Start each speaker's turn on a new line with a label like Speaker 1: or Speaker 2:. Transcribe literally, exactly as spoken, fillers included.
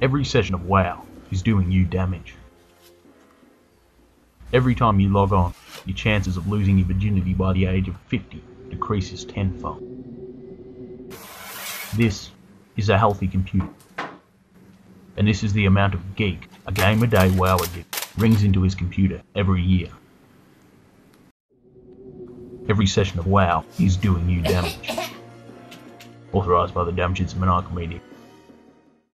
Speaker 1: Every session of WoW is doing you damage. Every time you log on, your chances of losing your virginity by the age of fifty decreases tenfold. This is a healthy computer. And this is the amount of geek a game a day WoW addict brings into his computer every year. Every session of WoW is doing you damage. Authorised by the Damage It's Maniacal Media.